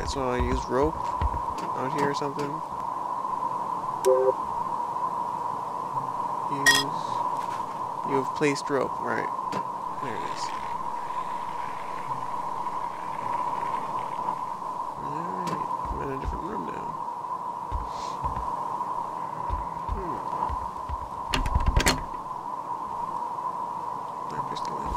So I use rope out here or something. You have placed rope, right? There it is. Alright, I'm in a different room now. My pistol in.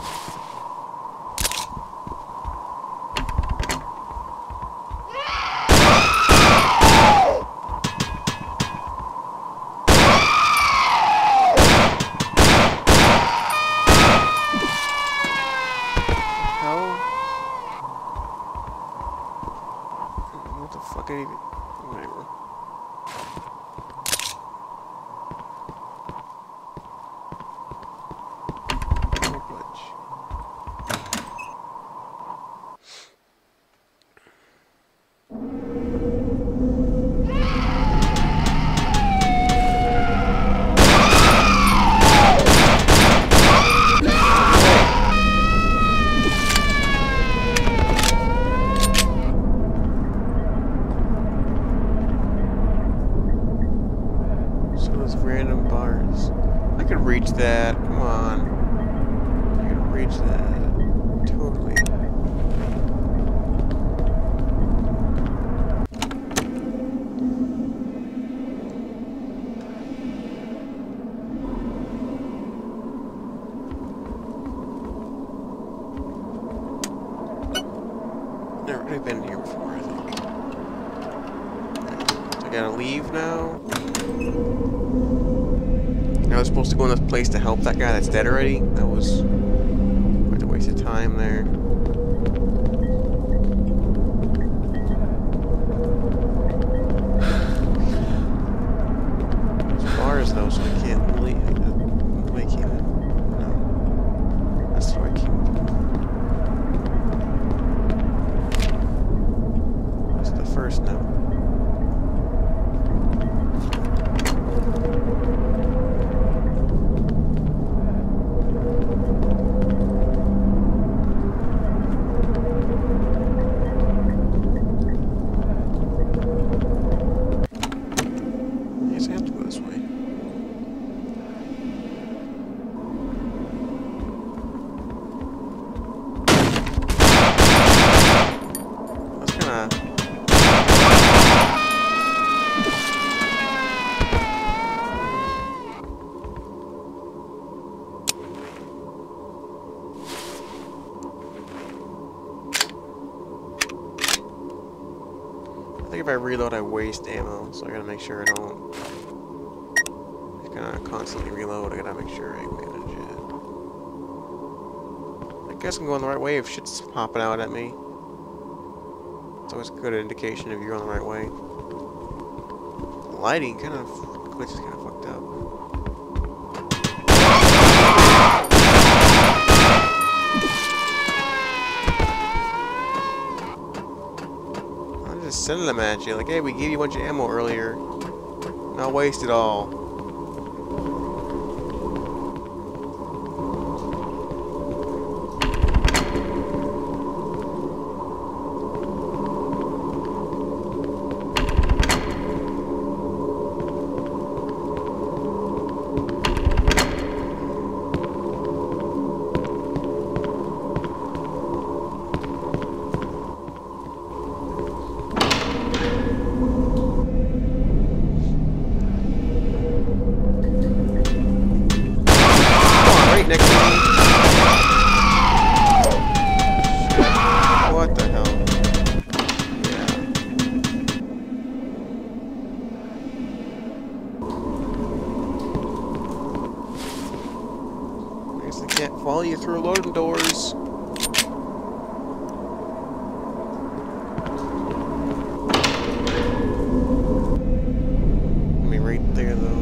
What the fuck are you even... Whatever. No glitch. Random bars. I could reach that. Come on. I could reach that. Totally. Never really been here before, I think. So I gotta leave now. I was supposed to go in this place to help that guy that's dead already. That was quite a waste of time there. There's bars though, so I can't leave. The way I came in. No. That's the way I came in. That's the first note. I think if I reload, I waste ammo, so I gotta make sure I don't. I'm gonna constantly reload. I gotta make sure I manage it. I guess I'm going the right way if shit's popping out at me. It's always a good indication if you're on the right way. The lighting kind of glitch is kind of fucked up. Sending them at you, like, hey, we gave you a bunch of ammo earlier. Now waste it all. What the hell? Yeah. I guess they can't follow you through loading doors. I mean, right there though.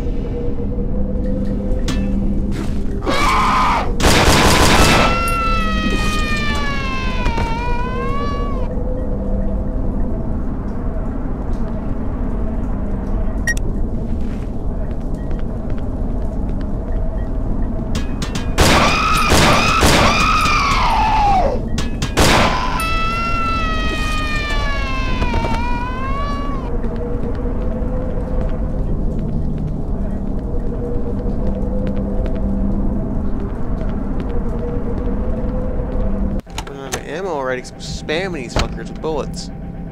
ammo already. Spamming these fuckers with bullets.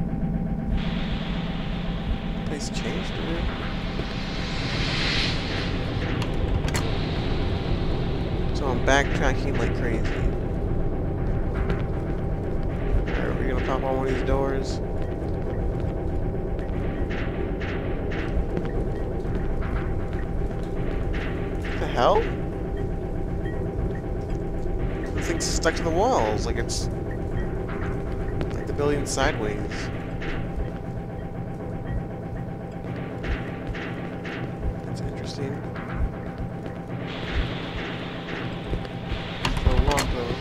Place changed a bit. So I'm backtracking like crazy. Alright, we're gonna pop on one of these doors. What the hell? The thing's stuck to the walls, like it's like the building's sideways. That's interesting. So long though.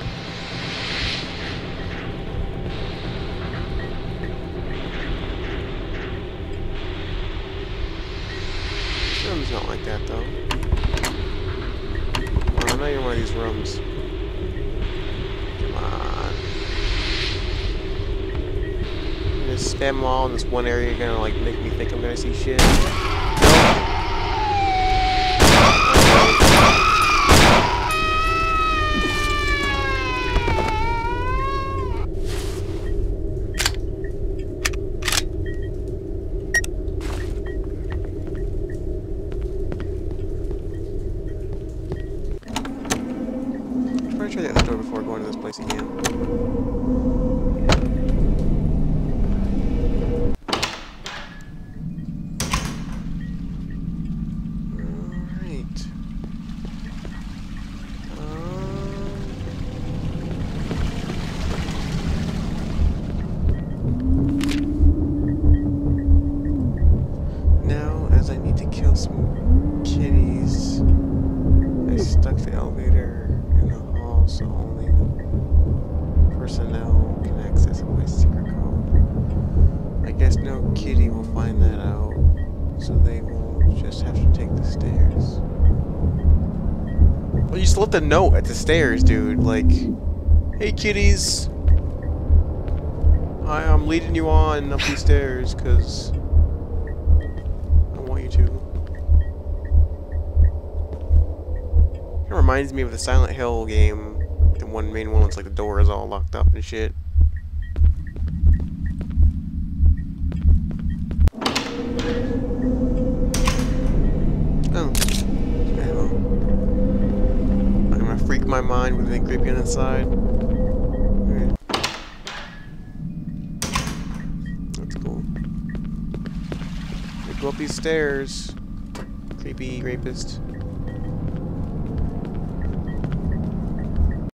This room's not like that though. Well, I know you're in one of these rooms. Spam them all in this one area, gonna like make me think I'm gonna see shit. I'm trying to try the other door before going to this place again. You just left a note at the stairs, dude. Like, hey kitties, I'm leading you on up these stairs because I want you to. It reminds me of the Silent Hill game, the main one. It's like the door is all locked up and shit. Oh. Freak my mind with anything creepy inside. Okay. That's cool. We go up these stairs. Creepy rapist.